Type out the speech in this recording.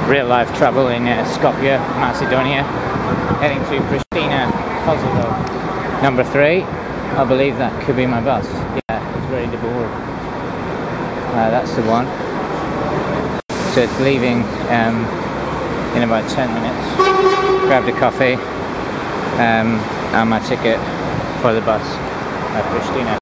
real life travel in Skopje, Macedonia, heading to Pristina, Kosovo. Number 3, I believe that could be my bus. Yeah, it's ready to board. That's the one. So it's leaving in about 10 minutes. Grabbed a coffee and my ticket for the bus at Pristina.